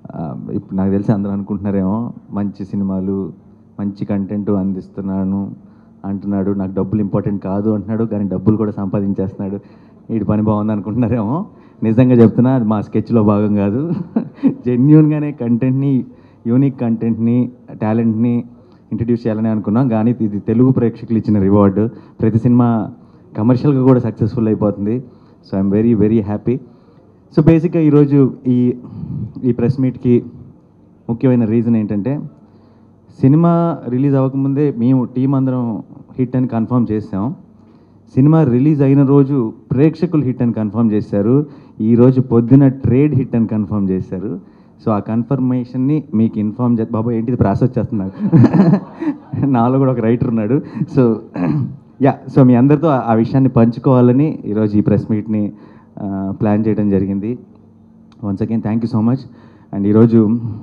ఇప్పుడు నాకు తెలిసి అందరూ అనుకుంటున్నారేమో మంచి సినిమాలు మంచి కంటెంట్ అందిస్తున్నాను అంటున్నాడు, నాకు డబ్బులు ఇంపార్టెంట్ కాదు అంటున్నాడు, కానీ డబ్బులు కూడా సంపాదించేస్తున్నాడు, వీడి పని బాగుంది అనుకుంటున్నారేమో. నిజంగా చెప్తున్నా, అది మా స్కెచ్లో భాగం కాదు. జెన్యూన్గానే కంటెంట్ని, యూనిక్ కంటెంట్ని, టాలెంట్ని ఇంట్రడ్యూస్ చేయాలని అనుకున్నాం. కానీ ఇది తెలుగు ప్రేక్షకులు ఇచ్చిన రివార్డు. ప్రతి సినిమా కమర్షియల్గా కూడా సక్సెస్ఫుల్ అయిపోతుంది. So I'm very very happy. So బేసిక్గా ఈరోజు ఈ ప్రెస్ మీట్కి ముఖ్యమైన రీజన్ ఏంటంటే, సినిమా రిలీజ్ అవ్వకముందే మేము టీం అందరం హిట్ అని కన్ఫర్మ్ చేసాం. సినిమా రిలీజ్ అయిన రోజు ప్రేక్షకులు హిట్ అని కన్ఫర్మ్ చేశారు. ఈరోజు పొద్దున ట్రేడ్ హిట్ అని కన్ఫర్మ్ చేశారు. సో ఆ కన్ఫర్మేషన్ని మీకు ఇన్ఫార్మ్ బాబా ఏంటిది ప్రాసెస్ వచ్చేస్తున్నాడు. నాలో కూడా ఒక రైటర్ ఉన్నాడు. సో సో మీ అందరితో ఆ విషయాన్ని పంచుకోవాలని ఈరోజు ఈ ప్రెస్ మీట్ని ప్లాన్ చేయడం జరిగింది. Once again thank you so much. And ఈరోజు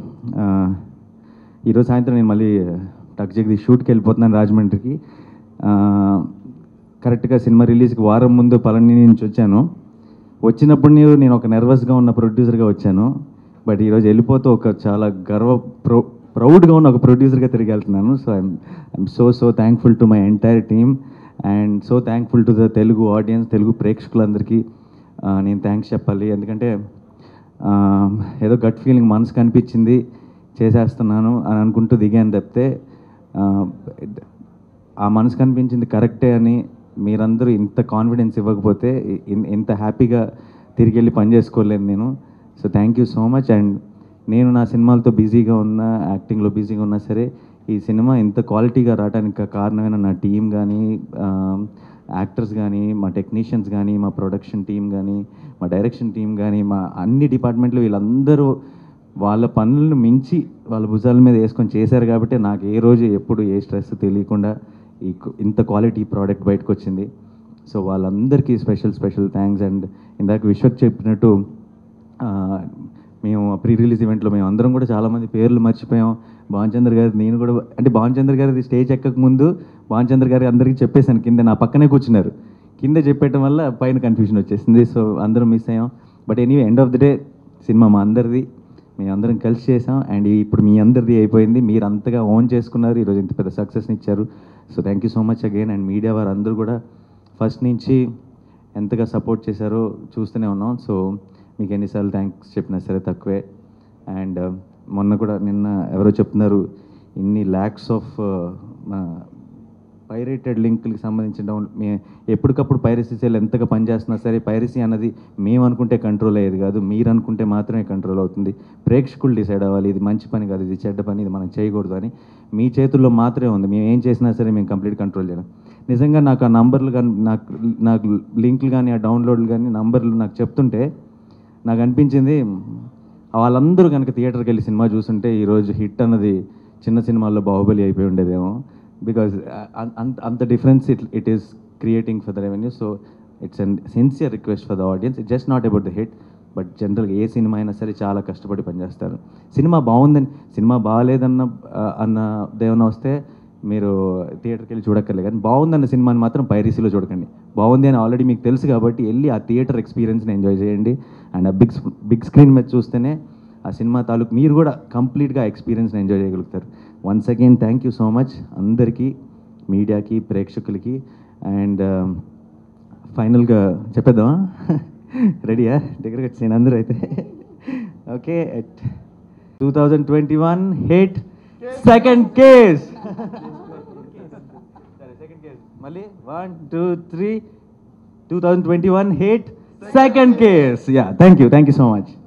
సాయంత్రం నేను మళ్ళీ టక్ జగదీష్ షూట్కి వెళ్ళిపోతున్నాను రాజమండ్రికి. కరెక్ట్గా సినిమా రిలీజ్కి వారం ముందు పళని నుంచి వచ్చాను. వచ్చినప్పుడు నేను ఒక నర్వస్గా ఉన్న ప్రొడ్యూసర్గా వచ్చాను. బట్ ఈరోజు వెళ్ళిపోతూ ఒక చాలా ప్రౌడ్గా ఉన్న ఒక ప్రొడ్యూసర్గా తిరిగి వెళ్తున్నాను. So I'm so thankful to my entire team and so thankful to the Telugu audience, Telugu ప్రేక్షకులందరికీ నేను థ్యాంక్స్ చెప్పాలి. ఎందుకంటే ఏదో గట్ ఫీలింగ్ మనసుకు అనిపించింది చేసేస్తున్నాను అని అనుకుంటూ దిగాను తప్పితే, ఆ మనసుకు అనిపించింది కరెక్టే అని మీరందరూ ఇంత కాన్ఫిడెన్స్ ఇవ్వకపోతే ఇంత హ్యాపీగా తిరిగి వెళ్ళి పని చేసుకోలేను నేను. So thank you so much. And నేను నా సినిమాలతో బిజీగా ఉన్నా, యాక్టింగ్లో బిజీగా ఉన్నా సరే, ఈ సినిమా ఇంత క్వాలిటీగా రావడానికి కారణమైన నా టీం కానీ, యాక్టర్స్ కానీ, మా టెక్నీషియన్స్ కానీ, మా ప్రొడక్షన్ టీం కానీ, మా డైరెక్షన్ టీం కానీ, మా అన్ని డిపార్ట్మెంట్లు వీళ్ళందరూ వాళ్ళ పనులను మించి వాళ్ళ భుజాల మీద వేసుకొని చేశారు. కాబట్టి నాకు ఏ రోజు ఎప్పుడు ఏ స్ట్రెస్ తెలియకుండా ఇంత క్వాలిటీ ప్రోడక్ట్ బయటకు వచ్చింది. సో వాళ్ళందరికీ స్పెషల్ థ్యాంక్స్. అండ్ ఇందాక విశ్వక్ చెప్పినట్టు మేము ప్రీ రిలీజ్ ఈవెంట్లో మేము అందరం కూడా చాలామంది పేర్లు మర్చిపోయాం. భానుచంద్ర గారి, నేను కూడా, అంటే భానుచంద్ర గారిది స్టేజ్ ఎక్కక ముందు భానుచంద్ర గారి అందరికీ చెప్పేశాను, కింద నా పక్కనే కూర్చున్నారు, కింద చెప్పేయటం వల్ల పైన కన్ఫ్యూజన్ వచ్చేసింది. సో అందరం మిస్ అయ్యాం. But anyway end of the day సినిమా మా అందరిది, మేము అందరం కలిసి చేసాం. అండ్ ఇప్పుడు మీ అందరిది అయిపోయింది, మీరు అంతగా ఓన్ చేసుకున్నారు, ఈరోజు ఇంత పెద్ద సక్సెస్ని ఇచ్చారు. So thank you so much again. And media వారు అందరూ కూడా ఫస్ట్ నుంచి ఎంతగా సపోర్ట్ చేశారో చూస్తూనే ఉన్నాం. సో మీకు ఎన్నిసార్లు థ్యాంక్స్ చెప్పినా సరే తక్కువే. అండ్ మొన్న కూడా నిన్న ఎవరో చెప్తున్నారు, ఇన్ని ల్యాక్స్ ఆఫ్ పైరేటెడ్ లింక్లకి సంబంధించిన ఎప్పటికప్పుడు పైరసీ సెల్ ఎంతగా పనిచేస్తున్నా సరే, పైరసీ అన్నది మేము అనుకుంటే కంట్రోల్ అయ్యేది కాదు, మీరు అనుకుంటే మాత్రమే కంట్రోల్ అవుతుంది. ప్రేక్షకులు డిసైడ్ అవ్వాలి, ఇది మంచి పని కాదు, ఇది చెడ్డ పని, ఇది మనం చేయకూడదు అని. మీ చేతుల్లో మాత్రమే ఉంది. మేము ఏం చేసినా సరే మేము కంప్లీట్ కంట్రోల్ చేయలేం. నిజంగా నాకు ఆ నంబర్లు కానీ, నాకు లింకులు కానీ, ఆ డౌన్లోడ్లు కానీ, నంబర్లు నాకు చెప్తుంటే నాకు అనిపించింది, వాళ్ళందరూ కనుక థియేటర్కి వెళ్ళి సినిమా చూస్తుంటే ఈరోజు హిట్ అన్నది చిన్న సినిమాల్లో బాహుబలి అయిపోయి ఉండేదేమో. బికాజ్ అంత difference it is creating for the revenue. So it's an sincere request for the audience. It's just not about the hit, but జనరల్గా ఏ సినిమా అయినా సరే చాలా కష్టపడి పనిచేస్తారు. సినిమా బాగుందని, సినిమా బాగాలేదన్న దేవన వస్తే మీరు థియేటర్కి వెళ్ళి చూడక్కర్లేదు. కానీ బాగుందన్న సినిమాని మాత్రం పైరసీలో చూడకండి. బాగుంది అని ఆల్రెడీ మీకు తెలుసు కాబట్టి వెళ్ళి ఆ థియేటర్ ఎక్స్పీరియన్స్ని ఎంజాయ్ చేయండి. అండ్ ఆ బిగ్ స్క్రీన్ మీద చూస్తేనే ఆ సినిమా తాలూకు మీరు కూడా కంప్లీట్గా ఎక్స్పీరియన్స్ని ఎంజాయ్ చేయగలుగుతారు. Once again thank you so much అందరికీ, మీడియాకి, ప్రేక్షకులకి. అండ్ ఫైనల్గా చెప్పేద్దామా? రెడీయా? దగ్గరకు వచ్చేయండి అందరూ అయితే. Okay, 2021 hit second case. మళ్ళీ 1 2 3 2021 hit second case. Yeah, thank you so much.